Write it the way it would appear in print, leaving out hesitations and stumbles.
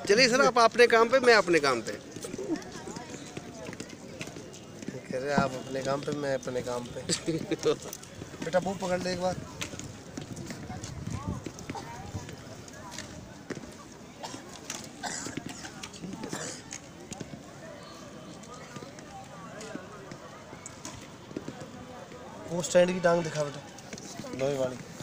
चलिए सर, आप अपने काम पे, मैं अपने काम पे। कह रहे आप अपने काम पे, मैं अपने काम पे। बेटा वो पकड़ ले एक बार। वो स्टैंड की टांग दिखा बेटा, लोहे वाली।